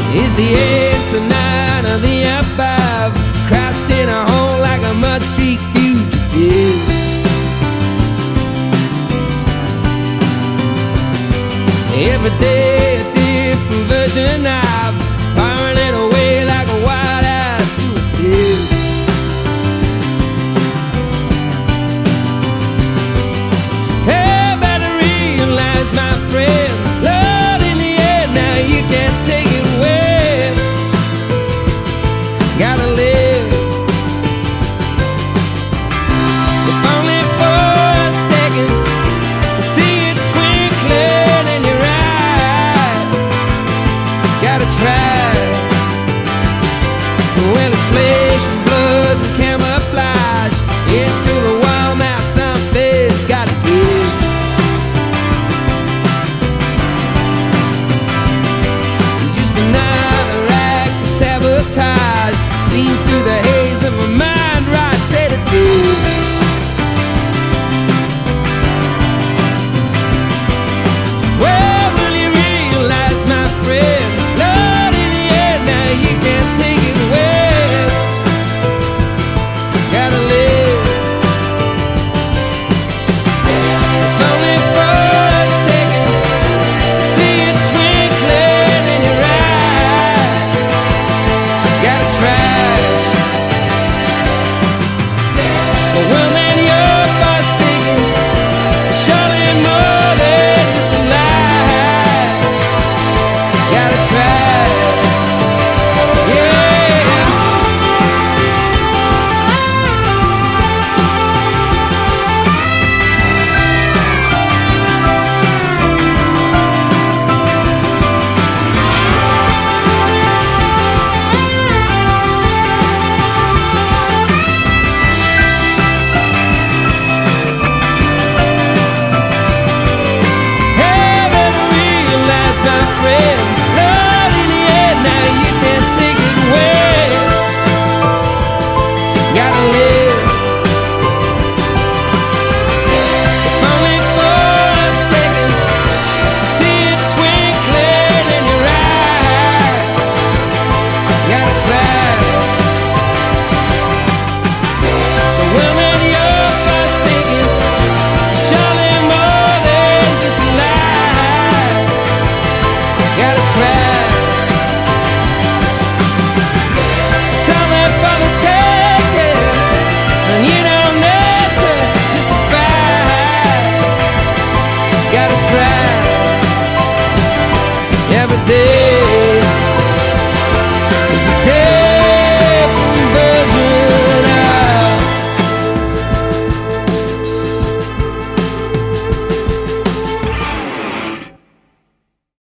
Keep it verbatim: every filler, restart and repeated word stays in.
Is the answer none of the above? Crouched in a hole like a mud street fugitive. Every day a different version of pouring it away like a wild out through a sieve. Hey, better realize, my friend, love in the air, now you can't take it away. Gotta live, if only for a second. See it twinkling in your eye. Gotta try. Well, it's flesh and blood and camouflage. Into the wild now, something's gotta give. Just another act of sabotage, seen through the